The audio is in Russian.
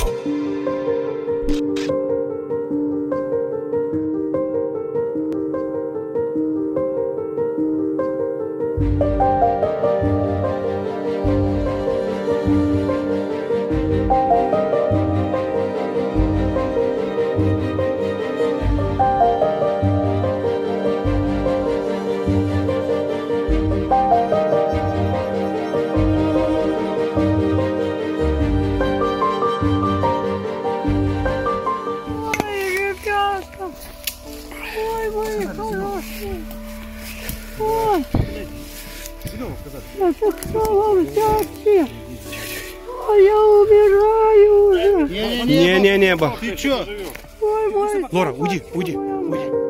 Ой, мои хорошие. Ой. Это кто вам взяться? Ой, я умираю уже. Не-не-не, Ты чё? Ой, мой. Лора, уйди.